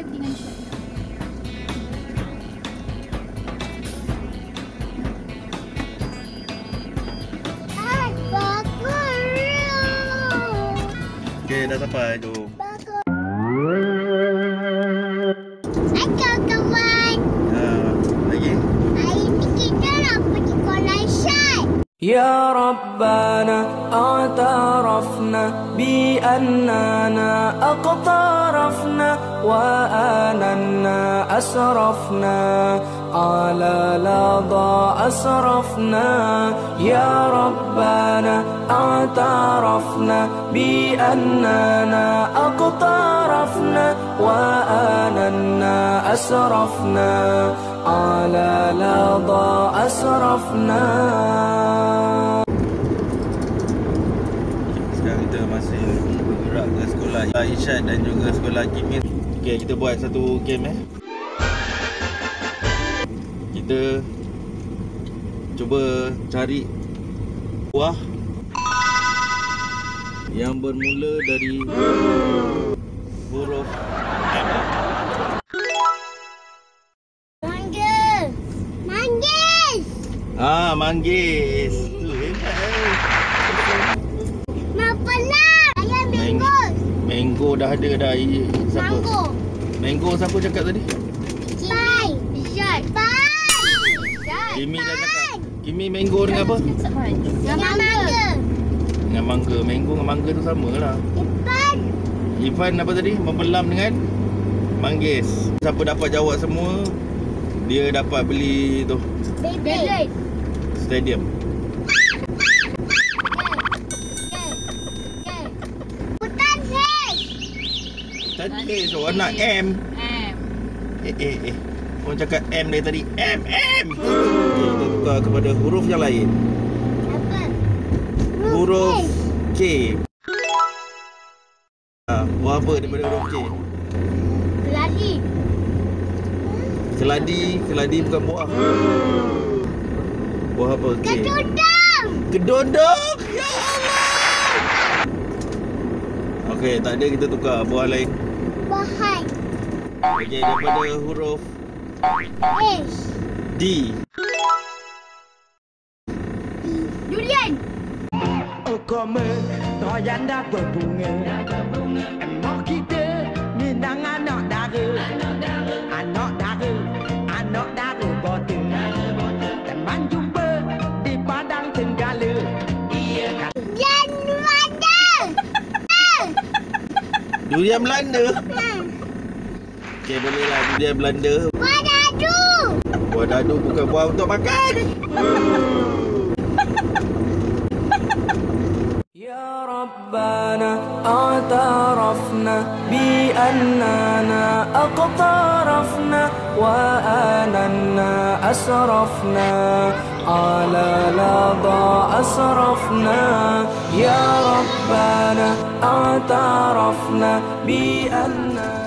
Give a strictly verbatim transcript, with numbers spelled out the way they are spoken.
dengan Syed. Okey, dah sampai. Jom. Hai kawan. Ha, lagi. Hari ni kita nak pergi kolam Syed. يا ربنا اعترفنا بأننا أقترفنا وآننا أسرفنا على لظى أسرفنا يا ربنا اعترفنا بأننا أقترفنا وآننا أسرفنا على لظى أسرفنا. Sekarang kita masih bergerak ke sekolah Irsyad dan juga sekolah Kimia. Okey, kita buat satu game eh. Kita cuba cari buah yang bermula dari huruf M. Mangga. Manggis. Ah, manggis. Tu hebat eh. Mapelah. Ayam mango. Mango dah ada dah. I- Siapa? Mango. Mango siapa cakap tadi? Pai. Syed. Pai. Syed. Kimi dah cakap. Kimi mango dengan apa? Dengan mangga. Dengan mangga. Mango dengan mangga tu sama lah. Ipan. Ivan apa tadi? Membelam dengan manggis. Siapa dapat jawab semua, dia dapat beli tu Beyblade. stadium. Hutan H. Tadi so anak M. M. Eh eh eh. Orang cakap M dari tadi. M M. Okay, kita tukar kepada huruf yang lain. Apa? Huruf K. Ha, buah apa daripada huruf K? Keladi. Keladi, keladi bukan buah. Buah apa? K. Kedudung. Kedondong. Ya Allah. Okey, tak ada, kita tukar buah lain. Bahai. Okey, daripada huruf H. D. Durian. Ở Come tỏ dán đã berbunga. Emok kita minang anak dara. Anak dara, anak dara boten. Teman jumpa di padang Tenggala. Iya. Dan Belanda. Durian Belanda. Okey, bolehlah durian Belanda. Wadadu. Buah dadu bukan buah untuk makan. يا ربنا اعترفنا بأننا أقترفنا وآننا أسرفنا على لظى أسرفنا يا ربنا اعترفنا بأننا